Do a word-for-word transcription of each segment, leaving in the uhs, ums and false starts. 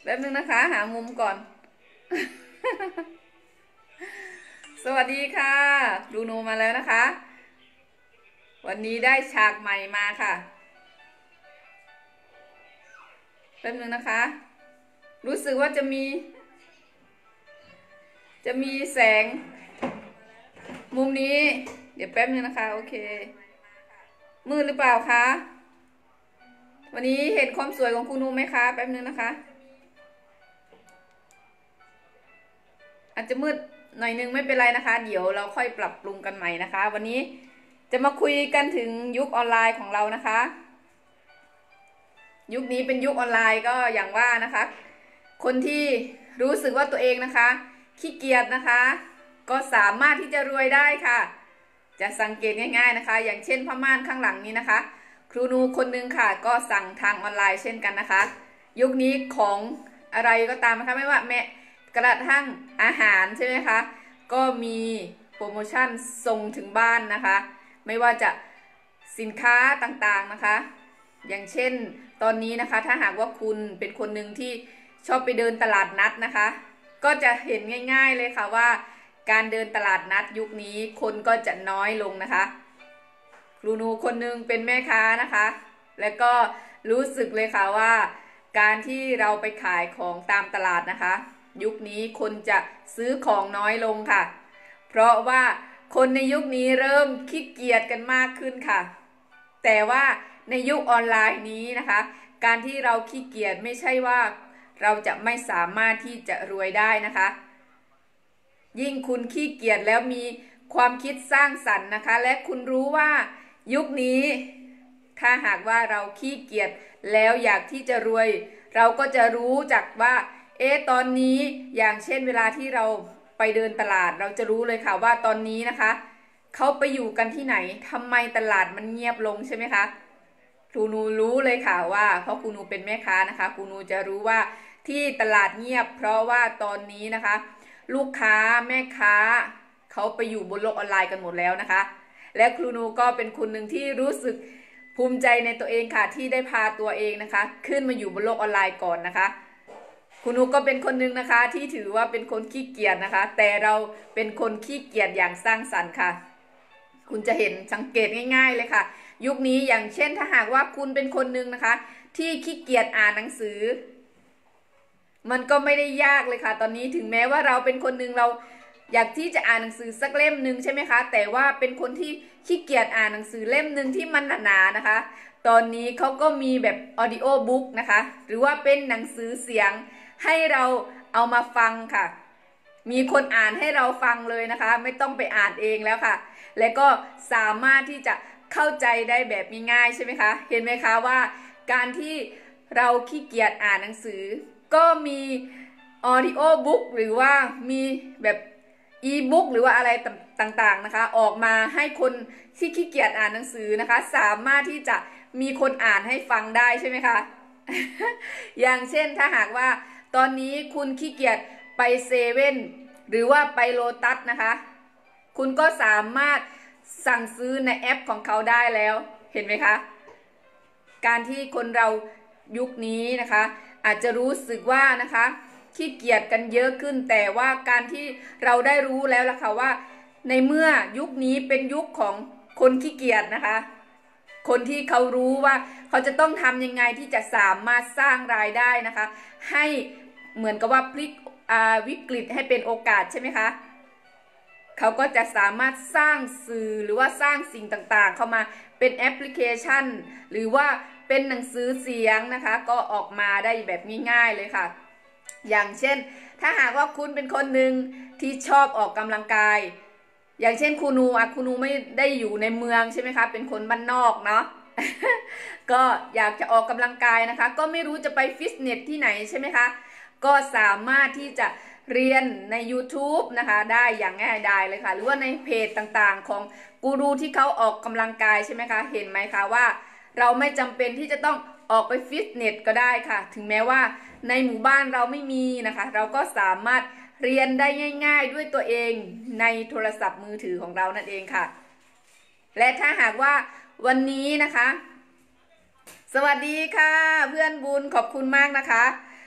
แป๊บนึงนะคะหามุมก่อน สวัสดีค่ะดูนูมาแล้วนะคะวันนี้ได้ฉากใหม่มาค่ะแป๊บนึงนะคะรู้สึกว่าจะมี จะมีแสงมุมนี้เดี๋ยวแป๊บนึงนะคะโอเคมืดหรือเปล่าคะวันนี้เห็นความสวยของคุณนูไหมคะแป๊บนึงนะคะอาจจะมืดหน่อยนึงไม่เป็นไรนะคะเดี๋ยวเราค่อยปรับปรุงกันใหม่นะคะวันนี้จะมาคุยกันถึงยุคออนไลน์ของเรานะคะยุคนี้เป็นยุคออนไลน์ก็อย่างว่านะคะคนที่รู้สึกว่าตัวเองนะคะขี้เกียจนะคะก็สามารถที่จะรวยได้ค่ะจะสังเกตง่ายๆนะคะอย่างเช่นผ้าม่านข้างหลังนี้นะคะครูนูคนนึงค่ะก็สั่งทางออนไลน์เช่นกันนะคะยุคนี้ของอะไรก็ตามนะคะไม่ว่าแม้กระทั่งอาหารใช่ไหมคะก็มีโปรโมชั่นส่งถึงบ้านนะคะไม่ว่าจะสินค้าต่างๆนะคะอย่างเช่นตอนนี้นะคะถ้าหากว่าคุณเป็นคนหนึ่งที่ชอบไปเดินตลาดนัดนะคะก็จะเห็นง่ายๆเลยค่ะว่าการเดินตลาดนัดยุคนี้คนก็จะน้อยลงนะคะครูนูคนหนึ่งเป็นแม่ค้านะคะแล้วก็รู้สึกเลยค่ะว่าการที่เราไปขายของตามตลาดนะคะยุคนี้คนจะซื้อของน้อยลงค่ะเพราะว่าคนในยุคนี้เริ่มขี้เกียจกันมากขึ้นค่ะแต่ว่าในยุคออนไลน์นี้นะคะการที่เราขี้เกียจไม่ใช่ว่าเราจะไม่สามารถที่จะรวยได้นะคะยิ่งคุณขี้เกียจแล้วมีความคิดสร้างสรรค์นะคะและคุณรู้ว่ายุคนี้ถ้าหากว่าเราขี้เกียจแล้วอยากที่จะรวยเราก็จะรู้จักว่าเอ๊ะตอนนี้อย่างเช่นเวลาที่เราไปเดินตลาดเราจะรู้เลยค่ะว่าตอนนี้นะคะเขาไปอยู่กันที่ไหนทำไมตลาดมันเงียบลงใช่ไหมคะครูนูรู้เลยค่ะว่าเพราะครูนูเป็นแม่ค้านะคะครูนูจะรู้ว่าที่ตลาดเงียบเพราะว่าตอนนี้นะคะลูกค้าแม่ค้าเขาไปอยู่บนโลกออนไลน์กันหมดแล้วนะคะและครูนูก็เป็นคนหนึ่งที่รู้สึกภูมิใจในตัวเองค่ะที่ได้พาตัวเองนะคะขึ้นมาอยู่บนโลกออนไลน์ก่อนนะคะครูนูก็เป็นคนหนึ่งนะคะที่ถือว่าเป็นคนขี้เกียจนะคะแต่เราเป็นคนขี้เกียจอย่างสร้างสรรค์ค่ะคุณจะเห็นสังเกตง่ายๆเลยค่ะยุคนี้อย่างเช่นถ้าหากว่าคุณเป็นคนหนึ่งนะคะที่ขี้เกียจอ่านหนังสือมันก็ไม่ได้ยากเลยค่ะตอนนี้ถึงแม้ว่าเราเป็นคนหนึ่งเราอยากที่จะอ่านหนังสือสักเล่มหนึ่งใช่ไหมคะแต่ว่าเป็นคนที่ขี้เกียจอ่านหนังสือเล่มหนึ่งที่มันหนาๆนะคะตอนนี้เขาก็มีแบบออดิโอบุ๊กนะคะหรือว่าเป็นหนังสือเสียงให้เราเอามาฟังค่ะมีคนอ่านให้เราฟังเลยนะคะไม่ต้องไปอ่านเองแล้วค่ะและก็สามารถที่จะเข้าใจได้แบบง่ายๆใช่ไหมคะเห็นไหมคะว่าการที่เราขี้เกียจอ่านหนังสือก็มีออดิโอบุ๊กหรือว่ามีแบบอีบุ๊กหรือว่าอะไรต่างๆนะคะออกมาให้คนที่ขี้เกียจอ่านหนังสือนะคะสามารถที่จะมีคนอ่านให้ฟังได้ใช่ไหมคะ อย่างเช่นถ้าหากว่าตอนนี้คุณขี้เกียจไปเซเว่นหรือว่าไปโลตัสนะคะคุณก็สามารถสั่งซื้อในแอปของเขาได้แล้วเห็นไหมคะการที่คนเรายุคนี้นะคะอาจจะรู้สึกว่านะคะขี้เกียจกันเยอะขึ้นแต่ว่าการที่เราได้รู้แล้วล่ะค่ะว่าในเมื่อยุคนี้เป็นยุคของคนขี้เกียจนะคะคนที่เขารู้ว่าเขาจะต้องทำยังไงที่จะสามารถสร้างรายได้นะคะให้เหมือนกับว่าพลิกวิกฤตให้เป็นโอกาสใช่ไหมคะเขาก็จะสามารถสร้างสื่อหรือว่าสร้างสิ่งต่างๆเข้ามาเป็นแอปพลิเคชันหรือว่าเป็นหนังสือเสียงนะคะก็ออกมาได้แบบง่ายๆเลยค่ะอย่างเช่นถ้าหากว่าคุณเป็นคนหนึ่งที่ชอบออกกำลังกายอย่างเช่นครูนูอะครูนูไม่ได้อยู่ในเมืองใช่ไหมคะเป็นคนบ้านนอกเนาะ ก็อยากจะออกกำลังกายนะคะก็ไม่รู้จะไปฟิตเนสที่ไหนใช่ไหมคะก็สามารถที่จะเรียนใน ยูทูบ นะคะได้อย่างง่ายดายเลยค่ะหรือว่าในเพจต่างๆของกูรูที่เขาออกกำลังกายใช่ไหมคะเห็นไหมคะว่าเราไม่จำเป็นที่จะต้องออกไปฟิตเนสก็ได้ค่ะถึงแม้ว่าในหมู่บ้านเราไม่มีนะคะเราก็สามารถเรียนได้ง่ายๆด้วยตัวเองในโทรศัพท์มือถือของเรานั่นเองค่ะและถ้าหากว่าวันนี้นะคะสวัสดีค่ะเพื่อนบุญขอบคุณมากนะคะ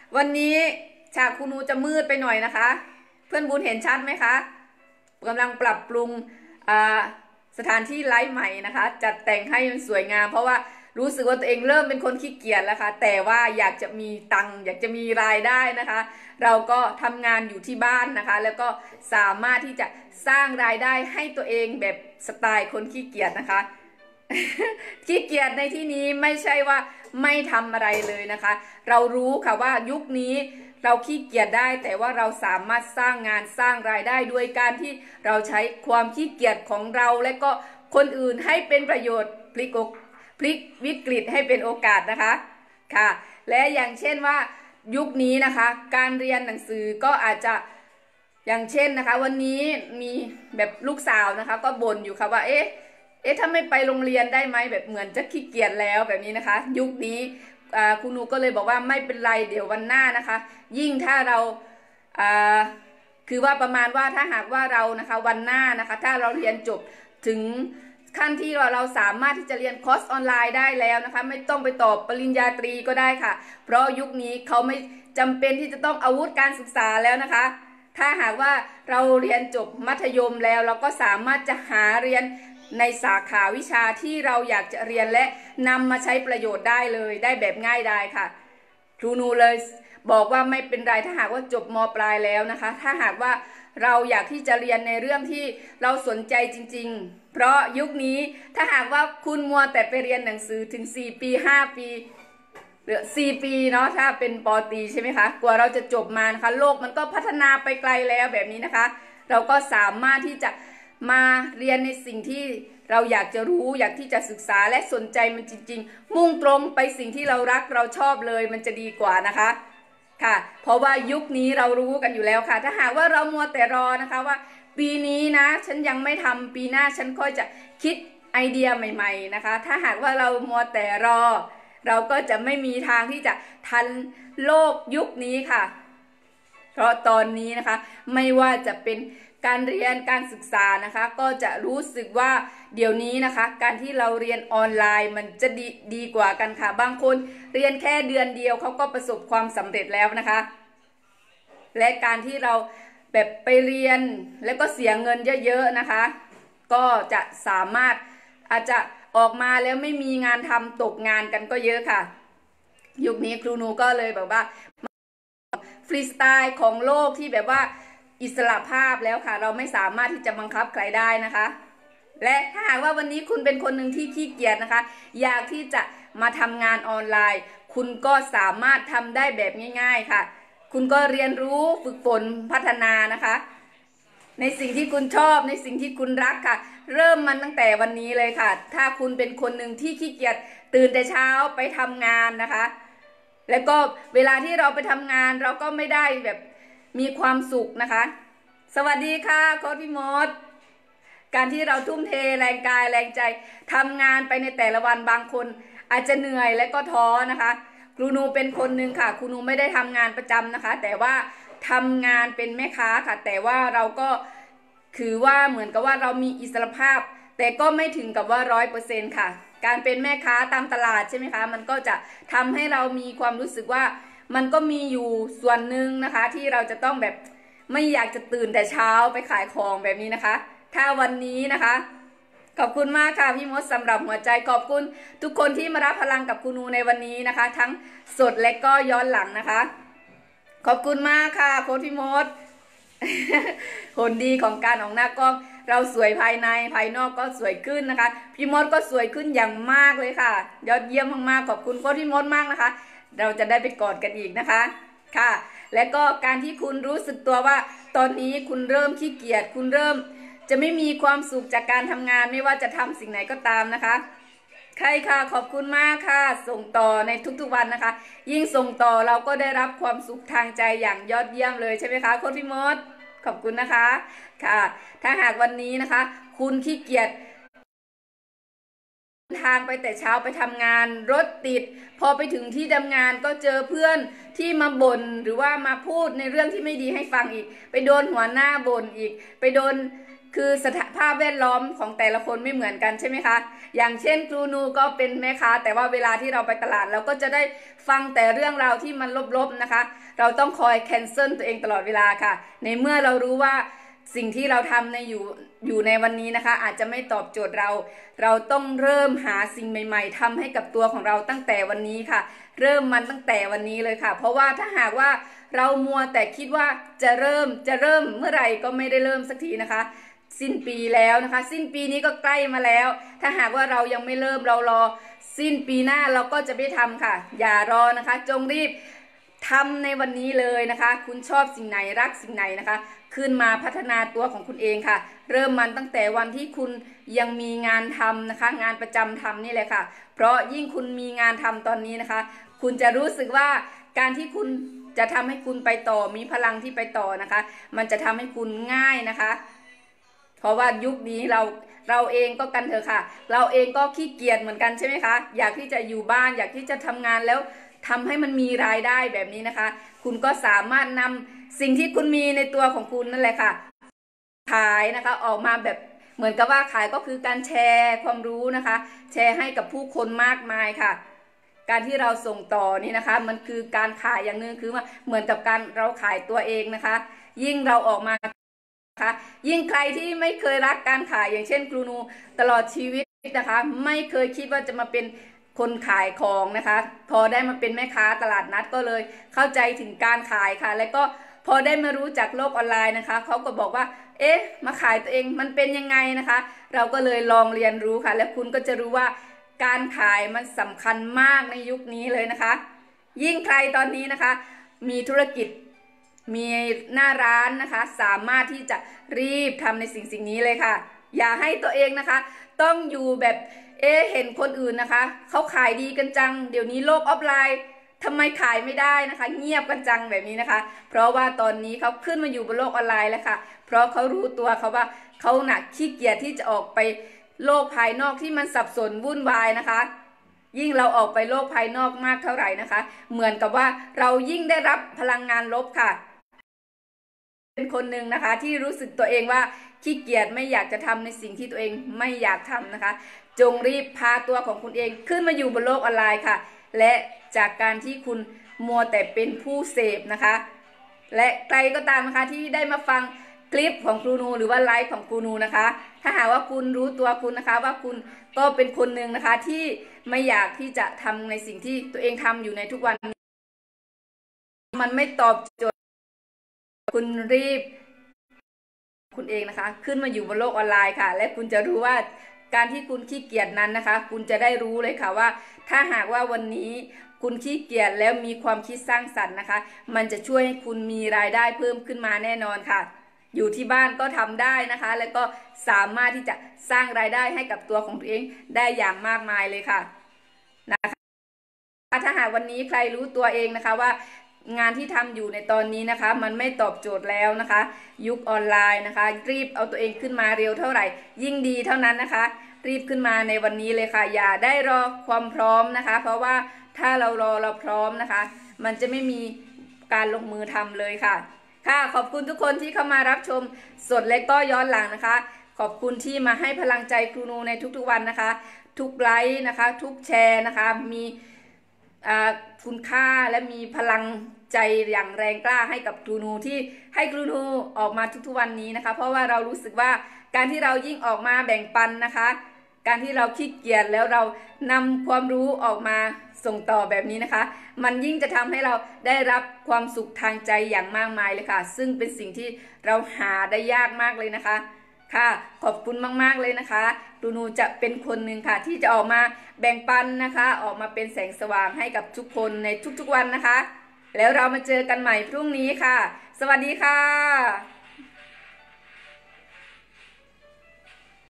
วันนี้ฉากครูนูจะมืดไปหน่อยนะคะ เพื่อนบุญเห็นชัดไหมคะกำลังปรับปรุงสถานที่ไลฟ์ใหม่นะคะจัดแต่งให้มันสวยงามเพราะว่ารู้สึกว่าตัวเองเริ่มเป็นคนขี้เกียจแล้วค่ะแต่ว่าอยากจะมีตังค์อยากจะมีรายได้นะคะ เราก็ทำงานอยู่ที่บ้านนะคะแล้วก็สามารถที่จะสร้างรายได้ให้ตัวเองแบบสไตล์คนขี้เกียจนะคะขี้เกียจในที่นี้ไม่ใช่ว่าไม่ทำอะไรเลยนะคะเรารู้ค่ะว่ายุคนี้เราขี้เกียจได้แต่ว่าเราสามารถสร้างงานสร้างรายได้ด้วยการที่เราใช้ความขี้เกียจของเราและก็คนอื่นให้เป็นประโยชน์พลิกพลิกวิกฤตให้เป็นโอกาสนะคะค่ะและอย่างเช่นว่ายุคนี้นะคะการเรียนหนังสือก็อาจจะอย่างเช่นนะคะวันนี้มีแบบลูกสาวนะคะก็บ่นอยู่ค่ะว่าเอ๊ะเอ๊ะถ้าไม่ไปโรงเรียนได้ไหมแบบเหมือนจะขี้เกียจแล้วแบบนี้นะคะยุคนี้คุณนูก็เลยบอกว่าไม่เป็นไรเดี๋ยววันหน้านะคะยิ่งถ้าเราคือว่าประมาณว่าถ้าหากว่าเรานะคะวันหน้านะคะถ้าเราเรียนจบถึงขั้นที่เราเราสามารถที่จะเรียนคอร์สออนไลน์ได้แล้วนะคะไม่ต้องไปต่อปริญญาตรีก็ได้ค่ะเพราะยุคนี้เขาไม่จำเป็นที่จะต้องอาวุธการศึกษาแล้วนะคะถ้าหากว่าเราเรียนจบมัธยมแล้วเราก็สามารถจะหาเรียนในสาขาวิชาที่เราอยากจะเรียนและนำมาใช้ประโยชน์ได้เลยได้แบบง่ายดายค่ะครูนูเลยบอกว่าไม่เป็นไรถ้าหากว่าจบม.ปลายแล้วนะคะถ้าหากว่าเราอยากที่จะเรียนในเรื่องที่เราสนใจจริงๆเพราะยุคนี้ถ้าหากว่าคุณมัวแต่ไปเรียนหนังสือถึงสี่ปีห้าปีหรือสี่ปีเนาะถ้าเป็นป.ตรีใช่ไหมคะกว่าเราจะจบมานะคะโลกมันก็พัฒนาไปไกลแล้วแบบนี้นะคะเราก็สามารถที่จะมาเรียนในสิ่งที่เราอยากจะรู้อยากที่จะศึกษาและสนใจมันจริงๆมุ่งตรงไปสิ่งที่เรารักเราชอบเลยมันจะดีกว่านะคะค่ะเพราะว่ายุคนี้เรารู้กันอยู่แล้วค่ะถ้าหากว่าเรามัวแต่รอนะคะว่าปีนี้นะฉันยังไม่ทำปีหน้าฉันค่อยจะคิดไอเดียใหม่ๆนะคะถ้าหากว่าเรามัวแต่รอเราก็จะไม่มีทางที่จะทันโลกยุคนี้ค่ะเพราะตอนนี้นะคะไม่ว่าจะเป็นการเรียนการศึกษานะคะก็จะรู้สึกว่าเดี๋ยวนี้นะคะการที่เราเรียนออนไลน์มันจะดีดีกว่ากันค่ะบางคนเรียนแค่เดือนเดียวเขาก็ประสบความสำเร็จแล้วนะคะและการที่เราแบบไปเรียนแล้วก็เสียเงินเยอะๆนะคะก็จะสามารถอาจจะออกมาแล้วไม่มีงานทำตกงานกันก็เยอะค่ะยุคนี้ครูนูก็เลยแบบว่าฟรีสไตล์ของโลกที่แบบว่าอิสระภาพแล้วค่ะเราไม่สามารถที่จะบังคับใครได้นะคะและถ้าหากว่าวันนี้คุณเป็นคนหนึ่งที่ขี้เกียจนะคะอยากที่จะมาทำงานออนไลน์คุณก็สามารถทำได้แบบง่ายๆค่ะคุณก็เรียนรู้ฝึกฝนพัฒนานะคะในสิ่งที่คุณชอบในสิ่งที่คุณรักค่ะเริ่มมันตั้งแต่วันนี้เลยค่ะถ้าคุณเป็นคนหนึ่งที่ขี้เกียจตื่นแต่เช้าไปทำงานนะคะแล้วก็เวลาที่เราไปทำงานเราก็ไม่ได้แบบมีความสุขนะคะสวัสดีค่ะโค้ชพี่มดการที่เราทุ่มเทแรงกายแรงใจทำงานไปในแต่ละวันบางคนอาจจะเหนื่อยและก็ท้อนะคะครูนูเป็นคนหนึ่งค่ะครูนูไม่ได้ทำงานประจำนะคะแต่ว่าทำงานเป็นแม่ค้าค่ะแต่ว่าเราก็คือว่าเหมือนกับว่าเรามีอิสรภาพแต่ก็ไม่ถึงกับว่าร้อยเปอร์เซ็นต์ค่ะการเป็นแม่ค้าตามตลาดใช่ไหมคะมันก็จะทำให้เรามีความรู้สึกว่ามันก็มีอยู่ส่วนหนึ่งนะคะที่เราจะต้องแบบไม่อยากจะตื่นแต่เช้าไปขายของแบบนี้นะคะถ้าวันนี้นะคะขอบคุณมากค่ะพี่มดสำหรับหัวใจขอบคุณทุกคนที่มารับพลังกับครูนูในวันนี้นะคะทั้งสดและก็ย้อนหลังนะคะขอบคุณมากค่ะโค้ชพี่มด ผลดีของการออกหน้ากล้องเราสวยภายในภายนอกก็สวยขึ้นนะคะพี่มดก็สวยขึ้นอย่างมากเลยค่ะยอดเยี่ยมมากๆขอบคุณโค้ชพี่มดมากนะคะเราจะได้ไปกอดกันอีกนะคะค่ะและก็การที่คุณรู้สึกตัวว่าตอนนี้คุณเริ่มขี้เกียจคุณเริ่มจะไม่มีความสุขจากการทำงานไม่ว่าจะทำสิ่งไหนก็ตามนะคะใครค่ะขอบคุณมากค่ะส่งต่อในทุกๆวันนะคะยิ่งส่งต่อเราก็ได้รับความสุขทางใจอย่างยอดเยี่ยมเลยใช่ไหมคะโค้ชพี่มดขอบคุณนะคะค่ะถ้าหากวันนี้นะคะคุณขี้เกียจทางไปแต่เช้าไปทำงานรถติดพอไปถึงที่ทำงานก็เจอเพื่อนที่มาบ่นหรือว่ามาพูดในเรื่องที่ไม่ดีให้ฟังอีกไปโดนหัวหน้าบ่นอีกไปโดนคคือสภาพแวดล้อมของแต่ละคนไม่เหมือนกันใช่ไหมคะอย่างเช่นครูนูก็เป็นแม่ค้าแต่ว่าเวลาที่เราไปตลาดเราก็จะได้ฟังแต่เรื่องราวที่มันลบๆนะคะเราต้องคอยแคนเซิลตัวเองตลอดเวลาค่ะในเมื่อเรารู้ว่าสิ่งที่เราทำในอยู่อยู่ในวันนี้นะคะอาจจะไม่ตอบโจทย์เราเราต้องเริ่มหาสิ่งใหม่ๆทำให้กับตัวของเราตั้งแต่วันนี้ค่ะเริ่มมันตั้งแต่วันนี้เลยค่ะเพราะว่าถ้าหากว่าเรามัวแต่คิดว่าจะเริ่มจะเริ่มเมื่อไหร่ก็ไม่ได้เริ่มสักทีนะคะสิ้นปีแล้วนะคะสิ้นปีนี้ก็ใกล้มาแล้วถ้าหากว่าเรายังไม่เริ่มเรารอสิ้นปีหน้าเราก็จะไม่ทำค่ะอย่ารอนะคะจงรีบทำในวันนี้เลยนะคะคุณชอบสิ่งไหนรักสิ่งไหนนะคะขึ้นมาพัฒนาตัวของคุณเองค่ะเริ่มมันตั้งแต่วันที่คุณยังมีงานทำนะคะงานประจำทำนี่แหละค่ะเพราะยิ่งคุณมีงานทำตอนนี้นะคะคุณจะรู้สึกว่าการที่คุณจะทำให้คุณไปต่อมีพลังที่ไปต่อนะคะมันจะทำให้คุณง่ายนะคะเพราะว่ายุคนี้เราเราเองก็กันเถอะค่ะเราเองก็ขี้เกียจเหมือนกันใช่ไหมคะอยากที่จะอยู่บ้านอยากที่จะทำงานแล้วทำให้มันมีรายได้แบบนี้นะคะคุณก็สามารถนำสิ่งที่คุณมีในตัวของคุณนั่นแหละค่ะขายนะคะออกมาแบบเหมือนกับว่าขายก็คือการแชร์ความรู้นะคะแชร์ให้กับผู้คนมากมายค่ะการที่เราส่งต่อนี่นะคะมันคือการขายอย่างนึงคือว่าเหมือนกับการเราขายตัวเองนะคะยิ่งเราออกมาค่ะยิ่งใครที่ไม่เคยรักการขายอย่างเช่นครูนูตลอดชีวิตนะคะไม่เคยคิดว่าจะมาเป็นคนขายของนะคะพอได้มาเป็นแม่ค้าตลาดนัดก็เลยเข้าใจถึงการขายค่ะแล้วก็พอได้มารู้จักโลกออนไลน์นะคะเขาก็บอกว่าเอ๊ะมาขายตัวเองมันเป็นยังไงนะคะเราก็เลยลองเรียนรู้ค่ะแล้วคุณก็จะรู้ว่าการขายมันสำคัญมากในยุคนี้เลยนะคะยิ่งใครตอนนี้นะคะมีธุรกิจมีหน้าร้านนะคะสามารถที่จะรีบทำในสิ่งสิ่งนี้เลยค่ะอย่าให้ตัวเองนะคะต้องอยู่แบบเอ๊ะเห็นคนอื่นนะคะเขาขายดีกันจังเดี๋ยวนี้โลกออฟไลน์ทำไมขายไม่ได้นะคะเงียบกันจังแบบนี้นะคะเพราะว่าตอนนี้เขาขึ้นมาอยู่บนโลกออนไลน์แล้วค่ะเพราะเขารู้ตัวเขาว่าเขาหนักขี้เกียจที่จะออกไปโลกภายนอกที่มันสับสนวุ่นวายนะคะยิ่งเราออกไปโลกภายนอกมากเท่าไหร่นะคะเหมือนกับว่าเรายิ่งได้รับพลังงานลบค่ะเป็นคนหนึ่งนะคะที่รู้สึกตัวเองว่าขี้เกียจไม่อยากจะทำในสิ่งที่ตัวเองไม่อยากทำนะคะจงรีบพาตัวของคุณเองขึ้นมาอยู่บนโลกออนไลน์ค่ะและจากการที่คุณมัวแต่เป็นผู้เสพนะคะและใครก็ตามนะคะที่ได้มาฟังคลิปของครูนูหรือว่าไลฟ์ของครูนูนะคะถ้าหากว่าคุณรู้ตัวคุณนะคะว่าคุณก็เป็นคนหนึ่งนะคะที่ไม่อยากที่จะทำในสิ่งที่ตัวเองทำอยู่ในทุกวันนี้มันไม่ตอบโจทย์คุณรีบคุณเองนะคะขึ้นมาอยู่บนโลกออนไลน์ค่ะและคุณจะรู้ว่าการที่คุณขี้เกียจนั้นนะคะคุณจะได้รู้เลยค่ะว่าถ้าหากว่าวันนี้คุณขี้เกียจแล้วมีความคิดสร้างสรรค์นะคะมันจะช่วยให้คุณมีรายได้เพิ่มขึ้นมาแน่นอนค่ะอยู่ที่บ้านก็ทำได้นะคะแล้วก็สามารถที่จะสร้างรายได้ให้กับตัวของตัวเองได้อย่างมากมายเลยค่ะนะคะถ้าหากวันนี้ใครรู้ตัวเองนะคะว่างานที่ทำอยู่ในตอนนี้นะคะมันไม่ตอบโจทย์แล้วนะคะยุคออนไลน์นะคะรีบเอาตัวเองขึ้นมาเร็วเท่าไหร่ยิ่งดีเท่านั้นนะคะรีบขึ้นมาในวันนี้เลยค่ะอย่าได้รอความพร้อมนะคะเพราะว่าถ้าเรารอเราพร้อมนะคะมันจะไม่มีการลงมือทำเลยค่ะค่ะขอบคุณทุกคนที่เข้ามารับชมสดและก็ย้อนหลังนะคะขอบคุณที่มาให้พลังใจครูนูในทุกๆวันนะคะทุกไลค์นะคะทุกแชร์นะคะมีคุณค่าและมีพลังใจอย่างแรงกล้าให้กับครูนูที่ให้ครูนูออกมาทุกๆวันนี้นะคะเพราะว่าเรารู้สึกว่าการที่เรายิ่งออกมาแบ่งปันนะคะการที่เราขี้เกียจแล้วเรานำความรู้ออกมาส่งต่อแบบนี้นะคะมันยิ่งจะทำให้เราได้รับความสุขทางใจอย่างมากมายเลยค่ะซึ่งเป็นสิ่งที่เราหาได้ยากมากเลยนะคะค่ะขอบคุณมากๆเลยนะคะครูนูจะเป็นคนหนึ่งค่ะที่จะออกมาแบ่งปันนะคะออกมาเป็นแสงสว่างให้กับทุกคนในทุกๆวันนะคะแล้วเรามาเจอกันใหม่พรุ่งนี้ค่ะสวัสดีค่ะ